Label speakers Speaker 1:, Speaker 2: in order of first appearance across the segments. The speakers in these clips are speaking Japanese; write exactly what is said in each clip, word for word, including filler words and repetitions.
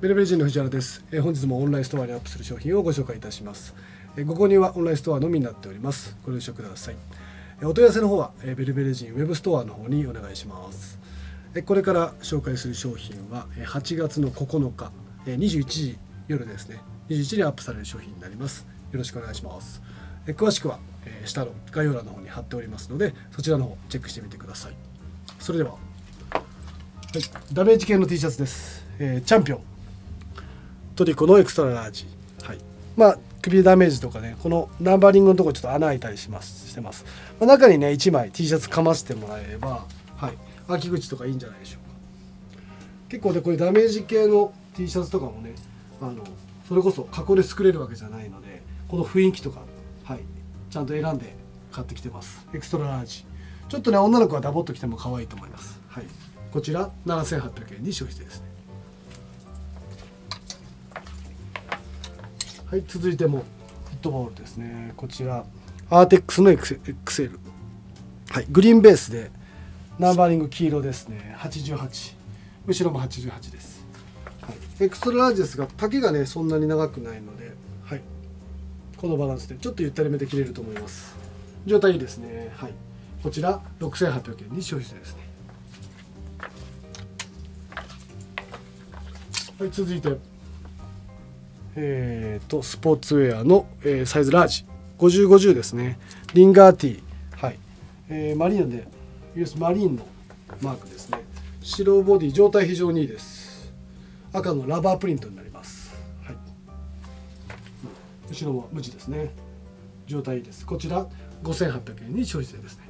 Speaker 1: ベルベル人の藤原です。えー、本日もオンラインストアにアップする商品をご紹介いたします。えー、ご購入はオンラインストアのみになっております。ご了承ください。えー、お問い合わせの方は、えー、ベルベル人ウェブストアの方にお願いします。えー、これから紹介する商品ははちがつのここのか、えー、にじゅういちじ夜ですね、にじゅういちじにアップされる商品になります。よろしくお願いします。えー、詳しくは、えー、下の概要欄の方に貼っておりますので、そちらの方チェックしてみてください。それでは、はい、ダメージ系の T シャツです。えー、チャンピオントリコのエクストララージ、はい、まあ首ダメージとかね、このナンバリングのところちょっと穴開いたりしますしてます、まあ、中にねいちまい T シャツかましてもらえれば、はい、秋口とかいいんじゃないでしょうか。結構ねこういうダメージ系の T シャツとかもね、あのそれこそ加工で作れるわけじゃないので、この雰囲気とか、はい、ちゃんと選んで買ってきてます。エクストララージ、ちょっとね女の子はダボっと着ても可愛いと思います。はい、こちらななせんはっぴゃくえんに消費税ですね。はい、続いてもフットボールですね。こちらアーテックスの エックスエル、はい、グリーンベースでナンバリング黄色ですね。はちじゅうはち、後ろもはちじゅうはちです。はい、エクストララージですが丈がねそんなに長くないので、はい、このバランスでちょっとゆったりめで着れると思います。状態いいですね。はい、こちらろくせんはっぴゃくえんに消費税ですね。はい、続いてえー、とスポーツウェアの、えー、サイズラージ ごじゅうごじゅう ですね。リンガー T、はい、えー、マリーンで ユーエス マリーンのマークですね。白ボディ、状態非常にいいです。赤のラバープリントになります。はい、後ろも無地ですね。状態いいです。こちらごせんはっぴゃくえんに消費税ですね。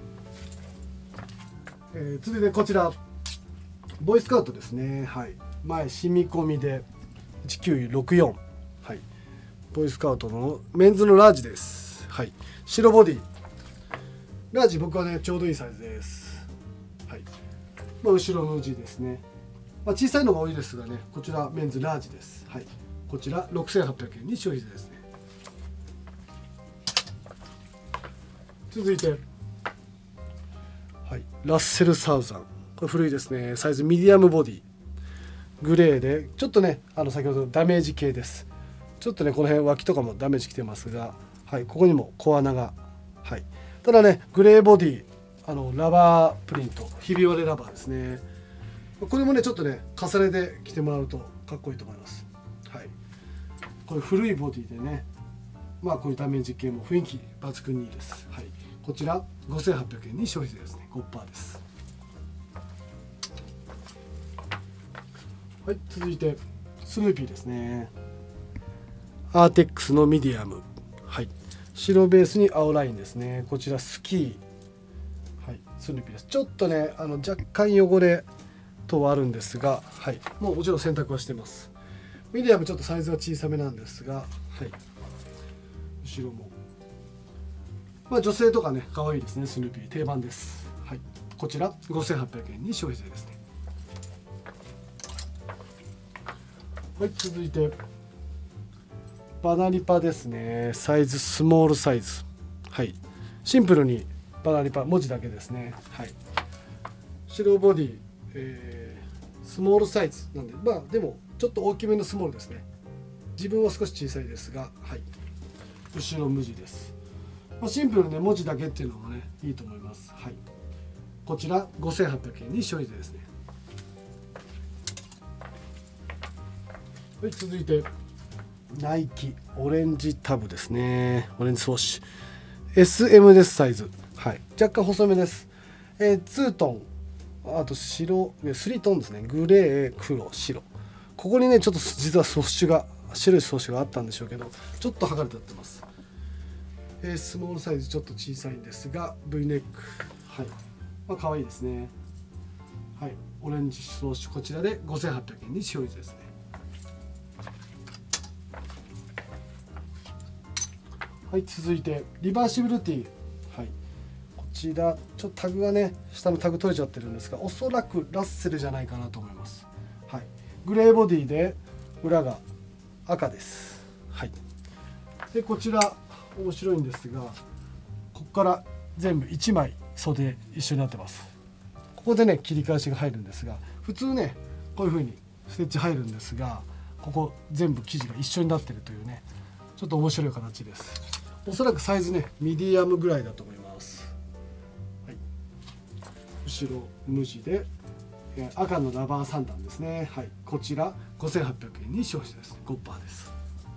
Speaker 1: えー、続いてこちらボーイスカウトですね。はい、前染み込みでいちきゅうろくよん、はい、ボーイスカウトのメンズのラージです。はい、白ボディラージ、僕はねちょうどいいサイズです。はい、まあ、後ろの字ですね。まあ、小さいのが多いですがね、こちらメンズラージです。はい、こちらろくせんはっぴゃくえんに消費税ですね。続いて、はい、ラッセルサウザン、これ古いですね。サイズミディアムボディグレーでちょっとねあの先ほどのダメージ系です。ちょっとねこの辺脇とかもダメージきてますが、はい、ここにも小穴が、はい、ただねグレーボディ、あのラバープリント、ひび割れラバーですね。これもねちょっとね重ねで着てもらうとかっこいいと思います。はい、これ古いボディでね、まあこういうダメージ系も雰囲気抜群にいいです。はい、こちらごせんはっぴゃくえんに消費税ですね。 ごパーセント です。はい、続いてスヌーピーですね。アーテックスのミディアム、はい、白ベースに青ラインですね。こちらスキー、はい、スヌーピーです。ちょっとねあの若干汚れ等はあるんですが、はい、もうもちろん洗濯はしてます。ミディアムちょっとサイズは小さめなんですが、はい、後ろも、まあ、女性とかね可愛いですね。スヌーピー定番です。はい、こちらごせんはっぴゃくえんに消費税ですね。はい、続いてバナリパですね。サイズスモールサイズ、はい、シンプルにバナリパ文字だけですね。はい、白ボディ、えー、スモールサイズなんで、まあでもちょっと大きめのスモールですね。自分は少し小さいですが、はい、後ろ無地です。まあ、シンプルにね文字だけっていうのもねいいと思います。はい、こちらごせんはっぴゃくえんに消費税ですね。はい、続いてナイキオレンジタブですね。オレンジスウォッシュ エスエム です。サイズ、はい、若干細めです。えー、ツートン、あと白スリートンですね。グレー黒白、ここにねちょっと実はスウォッシュが白いスウォッシュがあったんでしょうけど、ちょっと剥がれてます。えー、スモールサイズちょっと小さいんですが V ネック、はい、まあ可愛いですね。はい、オレンジスウォッシュ、こちらでごせんはっぴゃくえんに消費税ですね。はい、続いてリバーシブルティー、はい、こちらちょっとタグがね下のタグ取れちゃってるんですが、おそらくラッセルじゃないかなと思います。はい、グレーボディで裏が赤です。はい、でこちら面白いんですが、ここから全部いちまい袖一緒になってます。ここでね切り返しが入るんですが、普通ねこういう風にステッチ入るんですが、 ここ全部生地が一緒になってるというね、ちょっと面白い形です。おそらくサイズねミディアムぐらいだと思います。はい、後ろ無地で赤のラバーさん段ですね。はい、こちらごせんはっぴゃくえんに消費です。ごパーセントです。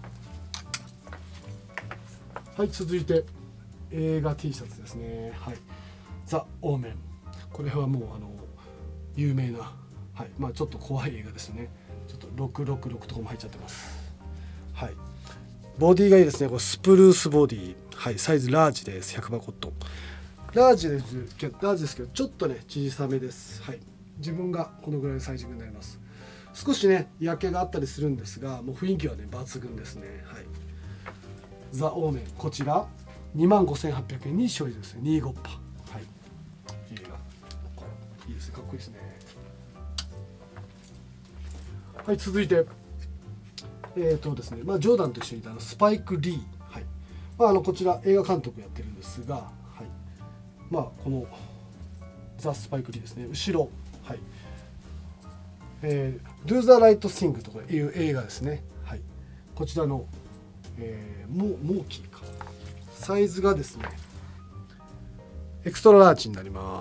Speaker 1: はい、続いて映画 T シャツですね。はい、ザ・オーメン。これはもうあの有名な、はい、まあちょっと怖い映画ですね。ちょっとろくろくろくとかも入っちゃってます。はい、ボディがいいですね。これスプルースボディ、はい、サイズラージです。ひゃくバコットラージです。ラージですけどちょっとね小さめです。はい、自分がこのぐらいのサイズになります。少しね焼けがあったりするんですが、もう雰囲気はね抜群ですね。はい、ザ・オーメン、こちらにまんごせんはっぴゃくえんに消費ですね。にじゅうごパーセント。はい、いい映画、いいですね、かっこいいですね。はい、続いてえーとですね、まあ、ジョーダンと一緒にいたのスパイク・リー、はい、まあ、あのこちら映画監督やってるんですが、はい、まあ、このザ・スパイク・リーですね、後ろ、はい、えー、Do the Right Thing とかいう映画ですね。はい、こちらの、えー、モモーキーか、サイズがですねエクストララージになります。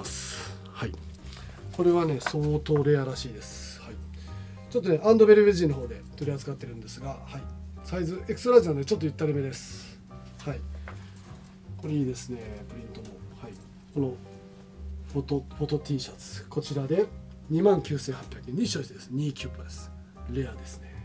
Speaker 1: はい、これはね相当レアらしいです。はい、ちょっとねアンドベルベジーの方で取り扱ってるんですが、はい、サイズエクストララージなのでちょっとゆったりめです。はい、これいいですね、プリントも。はい、このフォトフォト T シャツ、こちらでにまんきゅうせんはっぴゃくえんに消費です。にじゅうきゅうパーセントです。レアですね。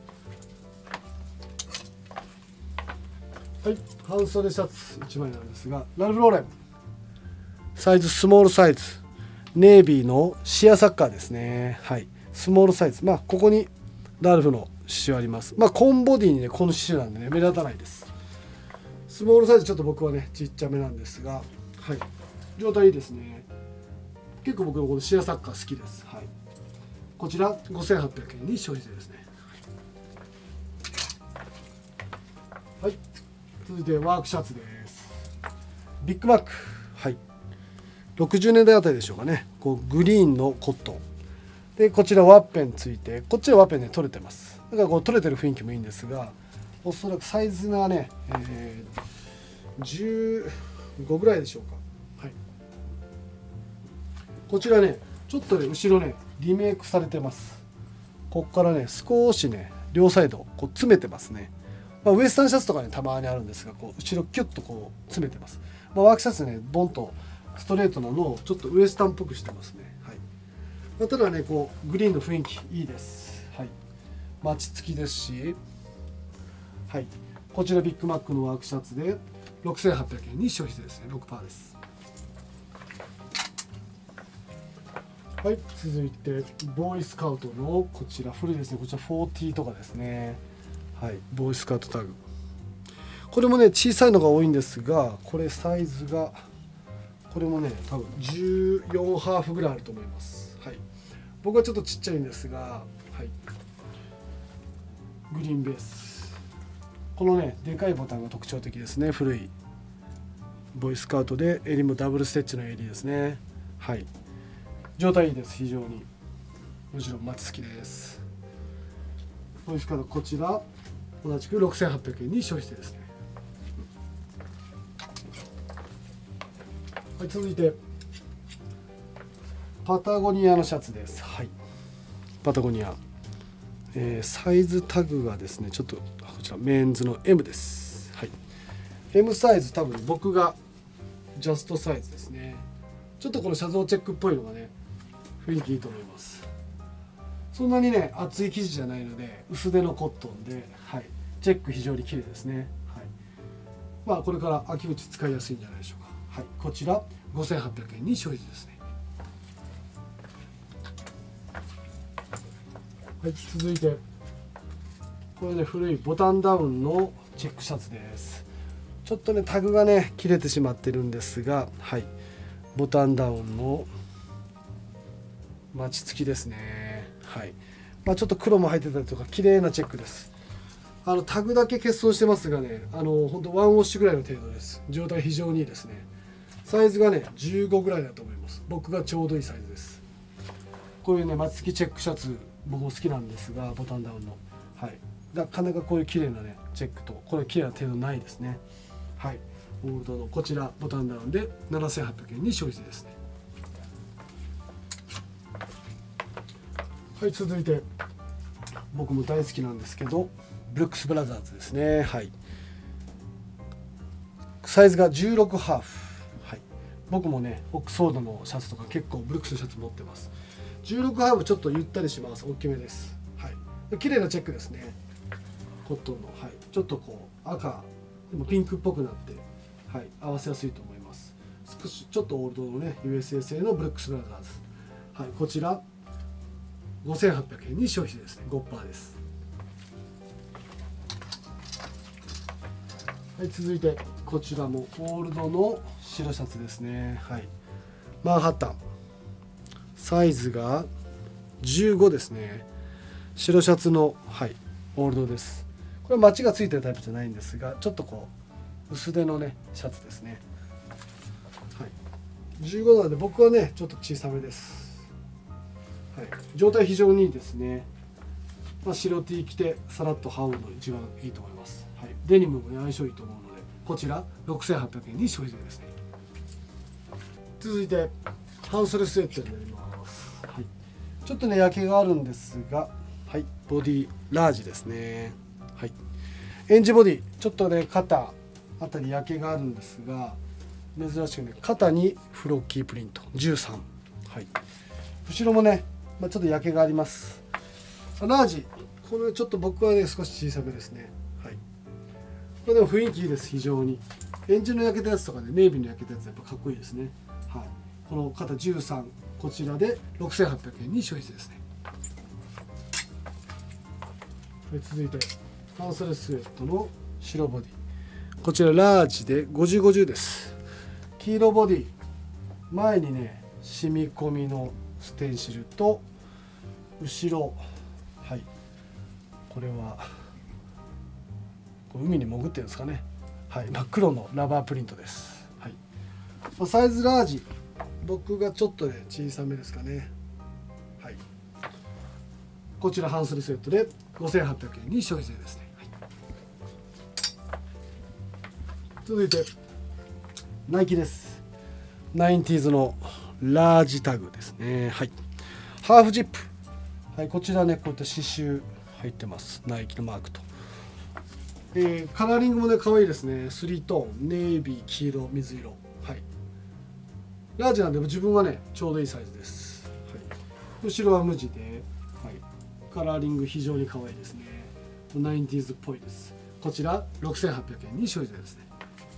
Speaker 1: はい、半袖シャツいちまいなんですが、ラルフローレン、サイズスモールサイズ、ネイビーのシアサッカーですね。はい、スモールサイズ、まあここにラルフの刺繍あります。まあコーンボディにねこの刺繍なんでね目立たないです。スモールサイズちょっと僕はねちっちゃめなんですが、はい、状態いいですね。結構僕のこのシアサッカー好きです。はい、こちらごせんはっぴゃくえんに消費税ですね。はい、続いてワークシャツです。ビッグマック、はい、ろくじゅうねんだいあたりでしょうかね。こうグリーンのコットンで、こちらワッペンついて、こっちはワッペンね取れてます。だからこう取れてる雰囲気もいいんですが、おそらくサイズがね、えー、じゅうごぐらいでしょうか。はい、こちらねちょっとね後ろねリメイクされてます。ここからね少しね両サイドこう詰めてますね。まあ、ウエスタンシャツとかねたまにあるんですが、こう後ろキュッとこう詰めてます。まあ、ワークシャツねボンとストレートなのをちょっとウエスタンっぽくしてますね。はい、まあ、ただねこうグリーンの雰囲気いいです。はい、マチ付きですし、はい、こちらビッグマックのワークシャツでろくせんはっぴゃくえんに消費税ですね。 ろくパーセント です。はい、続いてボーイスカウトのこちら古いですね。こちらフォーティーとかですね。はい、ボーイスカウトタグ、これもね小さいのが多いんですが、これサイズがこれもね多分じゅうよんハーフぐらいあると思います。はい、僕はちょっとちっちゃいんですが、はい、グリーンベース、このねでかいボタンが特徴的ですね。古いボーイスカウトで襟もダブルステッチの襟ですね。はい、状態いいです。非常にもちろんマチ付きです。ボーイスカウトこちら同じくろくせんはっぴゃくえんに消費税ですね。はい、続いてパタゴニアのシャツです。はい、パタゴニア、えー、サイズタグがですねちょっとこちらメンズの エム です。はい、エム サイズ多分僕がジャストサイズですね。ちょっとこのシャゾーチェックっぽいのがね雰囲気いいと思います。そんなにね厚い生地じゃないので薄手のコットンで、はい、チェック非常に綺麗ですね。はい、まあこれから秋口使いやすいんじゃないでしょうか。はい、こちらごせんはっぴゃくえんに消費税ですね。はい、続いてこれね古いボタンダウンのチェックシャツです。ちょっとねタグがね切れてしまってるんですが、はい、ボタンダウンのマチ付きですね。はい、まあ、ちょっと黒も入ってたりとか綺麗なチェックです。あのタグだけ欠損してますがね、あの本当ワンウォッシュぐらいの程度です。状態非常にいいですね。サイズがねじゅうごぐらいだと思います。僕がちょうどいいサイズです。こういうねマチ付きチェックシャツ僕も好きなんですが、ボタンダウンの、 はい、なかなかこういう綺麗なねチェックとこれ綺麗な程度ないですね。はい、オールドのこちらボタンダウンでななせんはっぴゃくえんに消費税ですね。はい、続いて僕も大好きなんですけどブルックスブラザーズですね。はい、サイズがじゅうろくハーフ、はい、僕もねオックスフォードのシャツとか結構ブルックスのシャツ持ってます。じゅうろくハーフちょっとゆったりします。大きめです。はい、綺麗なチェックですね。コットンの、はい、ちょっとこう赤でもピンクっぽくなって、はい、合わせやすいと思います。少しちょっとオールドのね ユーエスエー 製のブルックスブラザーズ、はい、こちらごせんはっぴゃくえんに消費税ですね。 ごパーセント です。はい、続いてこちらもオールドの白シャツですね。はい、マンハッタンサイズがじゅうごですね。白シャツの、はい、オールドです。これはマチがついてるタイプじゃないんですがちょっとこう薄手のねシャツですね。はい、じゅうごなので僕はねちょっと小さめです。はい、状態非常にいいですね。まあ、白 T 着てさらっと羽織るのが一番いいと思います。はい、デニムも、ね、相性いいと思うのでこちらろくせんはっぴゃくえんに消費税ですね。続いて半袖スウェットになります。はい、ちょっとね焼けがあるんですが、はい、ボディラージですね。はい、エンジボディちょっとね肩あたり焼けがあるんですが珍しくね肩にフロッキープリントじゅうさん、はい、後ろもね、まあ、ちょっと焼けがあります。ラージこれちょっと僕はね少し小さめですね。はい、これでも雰囲気いいです。非常にエンジの焼けたやつとかねネイビーの焼けたやつやっぱかっこいいですね。はい、この肩じゅうさんこちらでろくせんはっぴゃくえんに消費税ですね。続いて半袖スウェットの白ボディこちらラージでごじゅうごじゅうです。黄色ボディ前にね染み込みのステンシルと後ろ、はい、これは海に潜ってるんですかね。はい、真っ黒のラバープリントです。はい、サイズラージ僕がちょっとね小さめですかね。はい、こちら半袖スウェットでごせんはっぴゃくえんに消費税ですね。はい、続いてナイキです。ナインティーズのラージタグですね。はい、ハーフジップ、はい、こちらねこういった刺繍入ってます。ナイキのマークと、えー、カラーリングもね可愛いですね。スリートーンネイビー黄色水色、はい、ラージなんで自分はねちょうどいいサイズです。はい、後ろは無地で、はい、カラーリング非常に可愛いですね。ナインティーズっぽいです。こちらろくせんはっぴゃくえんに消費税ですね。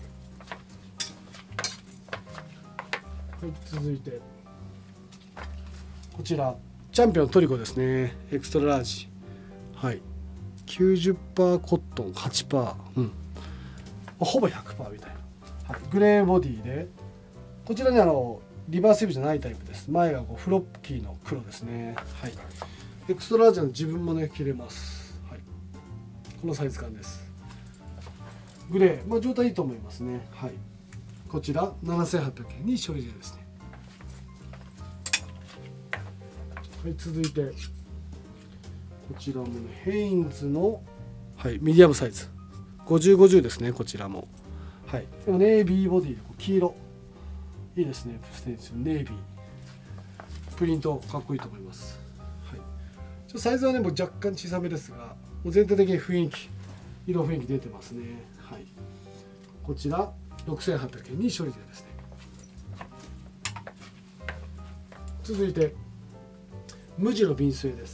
Speaker 1: はい、続いてこちらチャンピオントリコですね。エクストララージ、はい、きゅうじゅっパーセント コットン はちパーセント、うん、ほぼ ひゃくパーセント みたいな、はい、グレーボディでこちらにあのリバーシブじゃないタイプです。前がこうフロッキーの黒ですね。はい、エクストララージは自分もね着れます。はい、このサイズ感です。グレー、まあ、状態いいと思いますね。はい、こちらななせんはっぴゃくえんに消費税ですね。はい、続いてこちらもねヘインズの、はい、ミディアムサイズごじゅうごじゅうですね。こちらも、はい、でもネイビーボディで黄色いいですね。ステンシルネイビープリントかっこいいと思います。はい、ちょっとサイズはねもう若干小さめですがもう全体的に雰囲気色雰囲気出てますね。はい、こちらろくせんはっぴゃくえんに消費税ですね。続いて無地の瓶スウェです。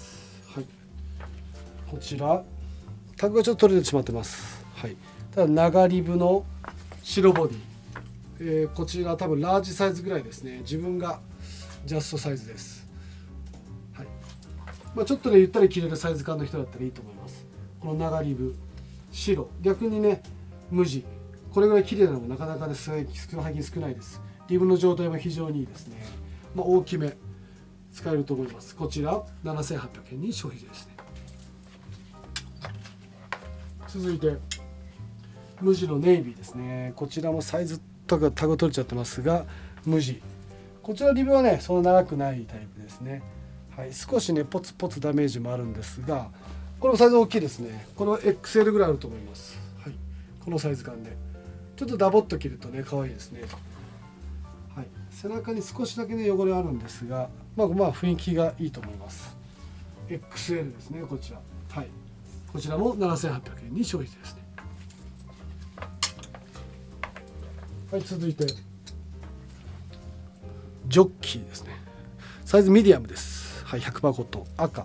Speaker 1: はい、こちらタグがちょっと取れてしまってます。はい、ただ長リブの白ボディ、えー、こちら多分ラージサイズぐらいですね。自分がジャストサイズです。はい、まあ、ちょっとねゆったり着れるサイズ感の人だったらいいと思います。この長リブ白逆にね無地これぐらい綺麗なのもなかなかね最近少ないです。リブの状態も非常にいいですね。まあ、大きめ使えると思います。こちらななせんはっぴゃくえんに消費税ですね。続いて無地のネイビーですね。こちらもサイズとかタグ取れちゃってますが無地、こちらリブはねそんな長くないタイプですね。はい、少しねポツポツダメージもあるんですがこれもサイズ大きいですね。これは エックスエル ぐらいあると思います。はい、このサイズ感でちょっとダボっと着るとね可愛いですね。はい、背中に少しだけね汚れあるんですが、まあまあ雰囲気がいいと思います。 エックスエル ですね、こちら。はい、こちらもななせんはっぴゃくえんに消費税ですね。はい、続いてジョッキーですね。サイズミディアムです。はい、ひゃくパーセントコットン赤。はい、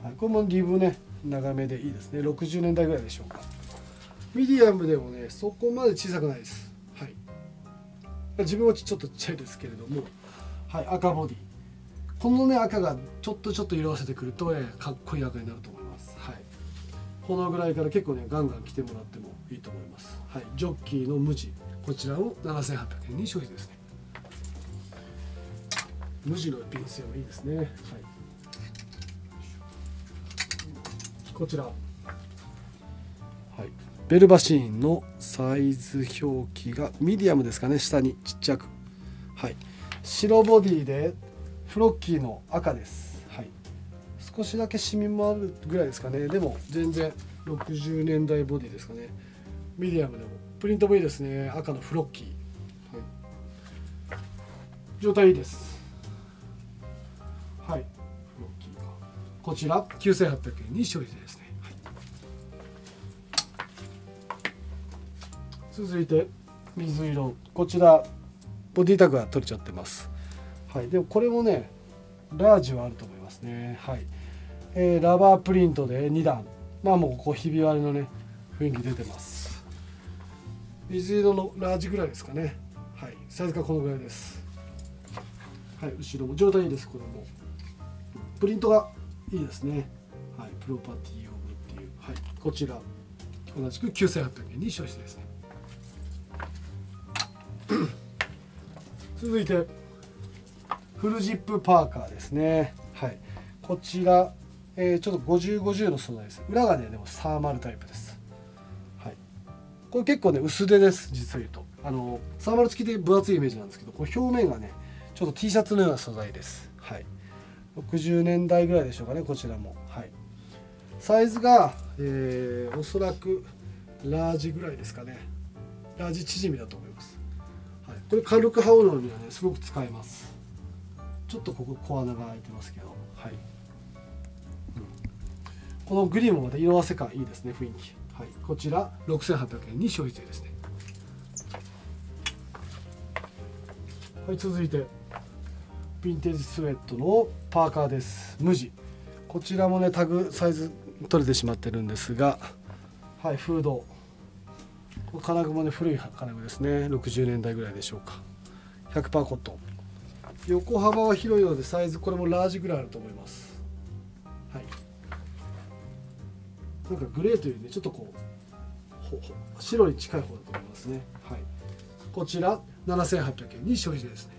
Speaker 1: これもリブね長めでいいですね。ろくじゅうねんだいぐらいでしょうか。ミディアムでもねそこまで小さくないです。はい、自分はちょっとちっちゃいですけれども、はい、赤ボディ。このね赤がちょっとちょっと色あせてくるとねかっこいい赤になると思います。はい、このぐらいから結構ねガンガン着てもらってもいいと思います。はい、ジョッキーの無地、こちらをななせんはっぴゃくえんに消費ですね。無地のピンセンはいいですね。はい、こちら、はい、ベルバシーンのサイズ表記がミディアムですかね、下にちっちゃく。はい、白ボディでフロッキーの赤です。はい、少しだけシミもあるぐらいですかね。でも全然ろくじゅうねんだいボディですかね。ミディアムでもプリントもいいですね。赤のフロッキー、はい、状態いいです。はい、フロッキーがこちらきゅうせんはっぴゃくえんに消費税ですね。はい、続いて水色、こちらボディタグが取れちゃってます。はい、でもこれもねラージはあると思いますね。はい、えー、ラバープリントでにだん、まあもうここひび割れのね雰囲気出てます。水色のラージぐらいですかね。はい、サイズがこのぐらいです。はい、後ろも状態いいです。これもプリントがいいですね。はい、プロパティオブっていう、はい、こちら同じくきゅうせんはっぴゃくえんに消費税ですね。続いてフルジップパーカーですね。はい、こちら、えー、ちょっとごじゅうごじゅうの素材です。裏がねでもサーマルタイプです。はい、これ結構ね薄手です。実を言うとあのサーマル付きで分厚いイメージなんですけど、これ表面がねちょっと T シャツのような素材です。はい、ろくじゅうねんだいぐらいでしょうかね、こちらも。はい、サイズが、えー、おそらくラージぐらいですかね。ラージ縮みだと思います。はい、これ軽く羽織るのにはねすごく使えます。ちょっとここ小穴が開いてますけど、はい、うん、このグリーンもまた色あせ感いいですね、雰囲気。はい、こちらろくせんはっぴゃくえんに消費税ですね。はい、続いてヴィンテージスウェットのパーカーです。無地、こちらもねタグサイズ取れてしまってるんですが、はい、フード金具もね古い金具ですね。ろくじゅうねんだいぐらいでしょうか。 ひゃくパーセント コットン、横幅は広いのでサイズこれもラージぐらいあると思います。はい、なんかグレーというねちょっとこうほほ白に近い方だと思いますね。はい、こちらななせんはっぴゃくえんに消費税ですね。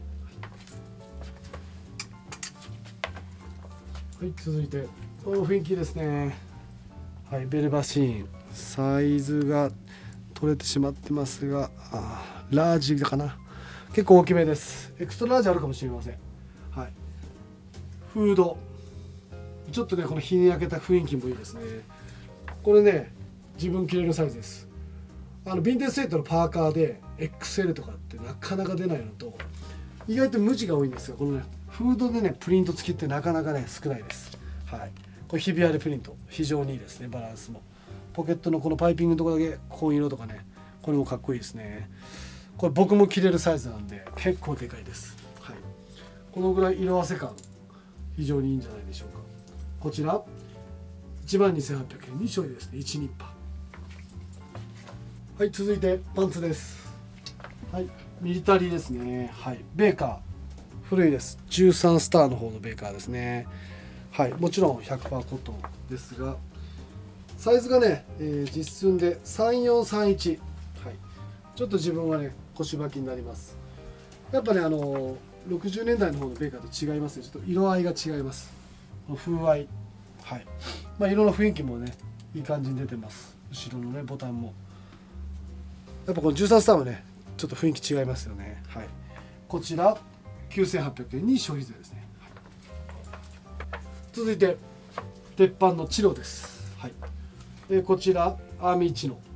Speaker 1: はい、続いてこの雰囲気ですね。はい、ベルバシーン、サイズが取れてしまってますが、あラージかな、結構大きめです。エクストララージあるかもしれません。はい、フードちょっとねこの日に焼けた雰囲気もいいですね。これね自分着れるサイズです。あのヴィンテージスウェットのパーカーで エックスエル とかってなかなか出ないのと、意外と無地が多いんですが、このねフードでねプリント付きってなかなかね少ないです。はい、これひび割れプリント非常にいいですね。バランスもポケットのこのパイピングのところだけ紺色とかね、これもかっこいいですね。これ僕も着れるサイズなんで結構でかいです。はい、このぐらい色あせ感非常にいいんじゃないでしょうか。こちらいちまんにせんはっぴゃくえんに消費ですね。いちニッパー。はい、続いてパンツです。はい、ミリタリーですね。はい、ベーカー古いです。じゅうさんスターの方のベーカーですね。はい、もちろん ひゃくパーセント コットンですが、サイズがね、えー、実寸でさんよんさんいち、はい、ちょっと自分はね腰履きになります。やっぱねあのー、ろくじゅうねんだいの方のベーカーと違いますね。ちょっと色合いが違います。風合い、はい、まあ、色の雰囲気もねいい感じに出てます。後ろのねボタンもやっぱこのじゅうさんスターもねちょっと雰囲気違いますよね。はい、こちらきゅうせんはっぴゃくえんに消費税ですね。はい、続いて鉄板のチロです。 はい、でこちらアーミーチノ、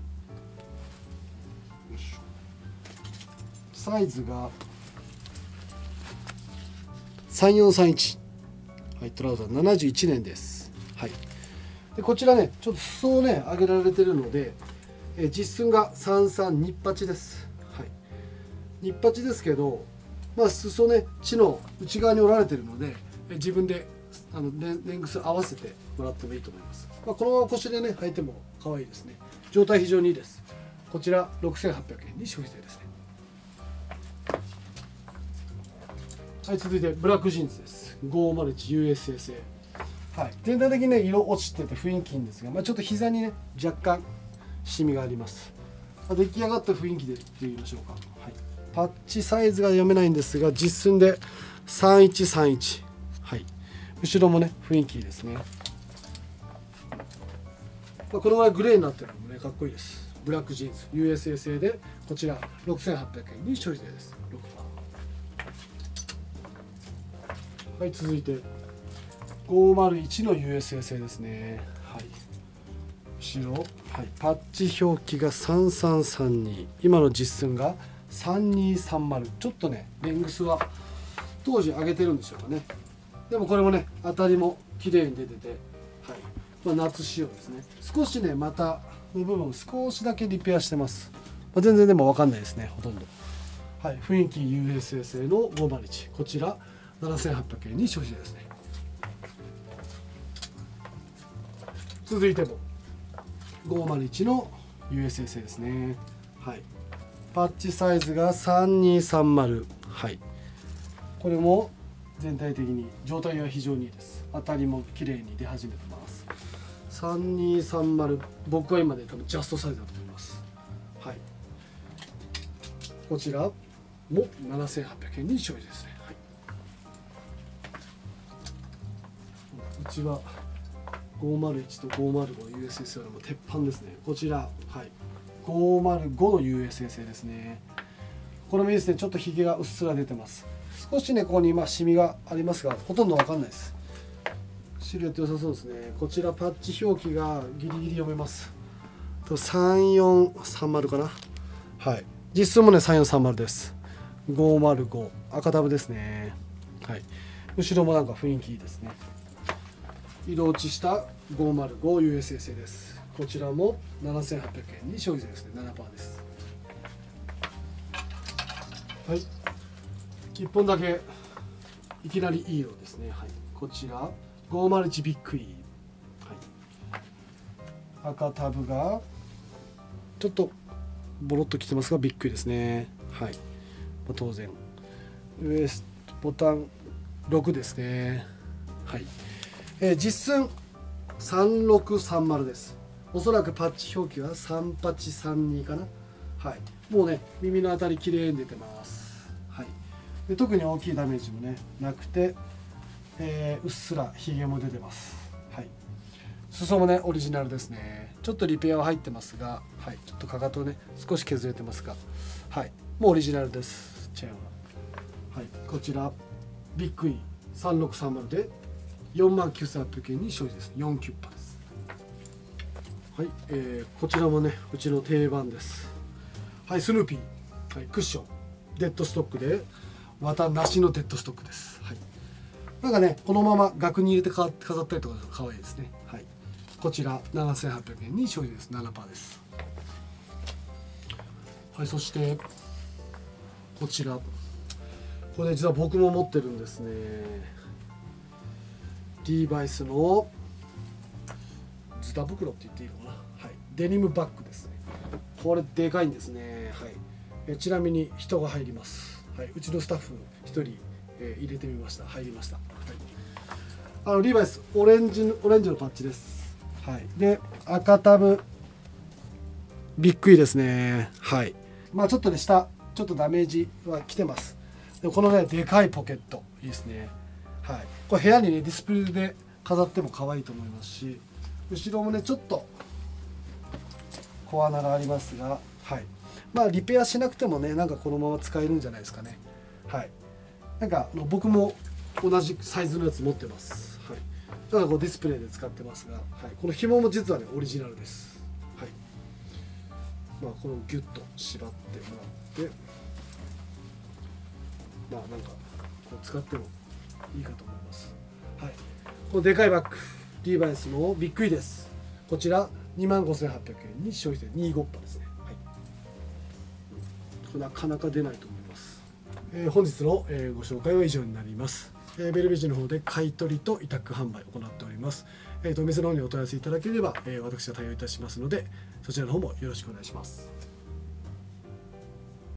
Speaker 1: サイズがさんよんさんいち、はい、トラウザーななじゅういちねんです。はい、でこちらねちょっと裾をね上げられてるので、え実寸がさんさんニッパチです。はい、ニッパチですけど、まあ裾ねチの内側に折られてるので、え自分であのレンレングス合わせてもらってもいいと思います。まあ、このまま腰でね履いても可愛いですね。状態非常にいいです。こちらろくせんはっぴゃくえんに消費税ですね。はい、続いてブラックジーンズです。ごーまるいちユーエスエー 製。はい、全体的にね色落ちてて雰囲気いいんですが、まあ、ちょっと膝にね若干シミがあります。まあ、出来上がった雰囲気でって言いましょうか。はい、パッチサイズが読めないんですが実寸でさんいちさんいち、はい、後ろもね雰囲気いいですね。まあ、このぐらいグレーになってるのもねかっこいいです。ブラックジーンズ ユーエスエー 製でこちらろくせんはっぴゃくえんに消費税です。ろくパーセント。はい、続いてごーまるいちの ユーエスエー 製ですね。はい、後ろ、はい、パッチ表記がさんさんさんに、今の実寸がさんにさんまる、ちょっとねレングスは当時上げてるんでしょうかね。でもこれもね当たりも綺麗に出てて、はい、まあ、夏仕様ですね。少しね股の部分少しだけリペアしてます。まあ、全然でも分かんないですね、ほとんど。はい、雰囲気 ユーエスエー 製のごーまるいち、こちらななせんはっぴゃくえんに消費税ですね。続いてもごーまるいちの ユーエスエー 製ですね。はい、パッチサイズがさんにさんまる、はい、これも全体的に状態は非常にいいです。当たりも綺麗に出始めてます。さんにさんまる、僕は今で多分ジャストサイズだと思います。はい、こちらもななせんはっぴゃくえんに消費ですね。はい、うちはごーまるいちとごーまるご ユーエスエス よりも鉄板ですね。こちら、はい、ごーまるごの ユーエスエス 製ですね。これもいいですね。ちょっとひげがうっすら出てます。少しねここに今シミがありますがほとんどわかんないです。シルエット良さそうですね。こちらパッチ表記がギリギリ読めます。とさんよんさんまるかな。はい、実数もねさんよんさんまるです。ごーまるご赤タブですね。はい、後ろもなんか雰囲気いいですね。色落ちしたごーまるご ユーエスエー 製です。こちらもななせんはっぴゃくえんに消費税ですね。 ななパーセント です。はい、いっぽんだけいきなりいい色ですね。はい、こちらごーまるいちビッグイー、はい、赤タブがちょっとボロッときてますがビッグイですね。はい、まあ、当然ウエストボタンろくですね。はい、えー、実寸さんろくさんまるです。おそらくパッチ表記はさんはちさんにかな。はい、もうね耳のあたり綺麗に出てます。はい、で特に大きいダメージもねなくて、えー、うっすらひげも出てます。はい、裾もねオリジナルですね。ちょっとリペアは入ってますが、はい、ちょっとかかとね少し削れてますが、はい、もうオリジナルです。チェーンは、はい、こちらビッグイさんろくさんまるでよんまんきゅうせんはっぴゃくえんに消費です。よんキュッパです。はい、えー、こちらもねうちの定番です。はい、スヌーピー、はい、クッションデッドストックで綿なしのデッドストックです。はい、なんかねこのまま額に入れて飾ったりとか可愛いですね。はい、こちらななせんはっぴゃくえんに消費です。 ななパーセント です。はい、そしてこちらこれ実は僕も持ってるんですね。リーバイスのズタ袋って言っていいのかな、はい、デニムバッグですね。これでかいんですね。はい、えちなみに人が入ります。はい、うちのスタッフひとり、えー、入れてみました。入りました。はい、あのリーバイスオレンジオレンジのパッチです。はい、で赤タブびっくりですね。はい、まあちょっとね下ちょっとダメージは来てます。でこのねでかいポケットいいですね。はい、これ部屋にねディスプレイで飾っても可愛いと思いますし、後ろもねちょっと小穴がありますが、はい、まあリペアしなくてもねなんかこのまま使えるんじゃないですかね。はい、なんか僕も同じサイズのやつ持ってます。はい、 ただこうディスプレイで使ってますが、はい、この紐も実はねオリジナルです。はい、まあこれをギュッと縛ってもらって、まあなんかこう使ってもいいかと思います。はい、このでかいバッグリーバイスのビッグイです。こちらにまんごせんはっぴゃくえんに消費税にじゅうごパーセントですね。はい、これなかなか出ないと思います。えー、本日の、えー、ご紹介は以上になります。えー、ベルベージの方で買い取りと委託販売を行っております。えー、とお店の方にお問い合わせいただければ、えー、私が対応いたしますので、そちらの方もよろしくお願いします。